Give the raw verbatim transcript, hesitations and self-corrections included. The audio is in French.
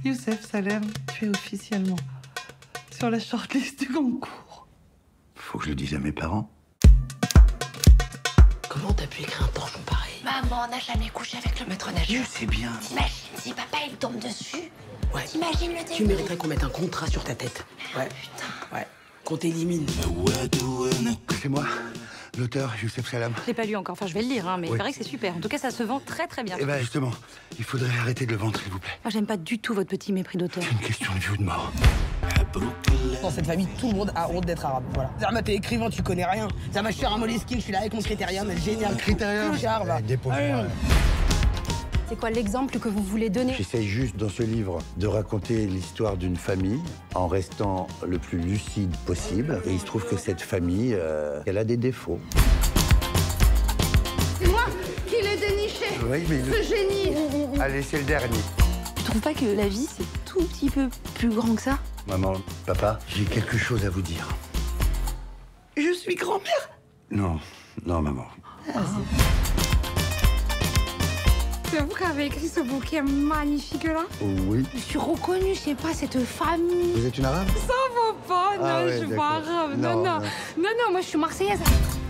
Youssef Salem, tu es officiellement sur la shortlist du concours. Faut que je le dise à mes parents. Comment t'as pu écrire un torchon pareil? Maman n'a jamais couché avec le maître nageur. Je sais bien. T'imagines si papa il tombe dessus? Ouais. T'imagines le début? Tu mériterais qu'on mette un contrat sur ta tête. Ouais. Putain. Ouais. Qu'on t'élimine. C'est moi, l'auteur Youssef Salem. Je l'ai pas lu encore, enfin je vais le lire, hein, mais Oui. il paraît que c'est super. En tout cas, ça se vend très très bien. Eh ben justement, il faudrait arrêter de le vendre, s'il vous plaît. Moi, j'aime pas du tout votre petit mépris d'auteur. C'est une question de vie ou de mort. Dans cette famille, tout le monde a honte d'être arabe. Voilà. Zerma, t'es écrivain, tu connais rien. Zerma, je suis un Moleskine, je suis là avec mon critérium, génial. Critérium Clochard, va. Eh, dépose-moi. Allez. C'est quoi l'exemple que vous voulez donner? J'essaye juste dans ce livre de raconter l'histoire d'une famille en restant le plus lucide possible. Et il se trouve que cette famille, euh, elle a des défauts. C'est moi qui l'ai déniché. Oui, mais Ce génie. allez, c'est le dernier. Tu trouves pas que la vie, c'est tout petit peu plus grand que ça? Maman, papa, j'ai quelque chose à vous dire. Je suis grand-mère. Non, non, maman. C'est vous qui avez écrit ce bouquet magnifique là? Oui. Je suis reconnue, je sais pas, cette famille. Vous êtes une arabe? Ça va pas, non, Ah ouais, je suis pas d'accord. arabe. Non, Non, non, non. non, non, moi je suis marseillaise.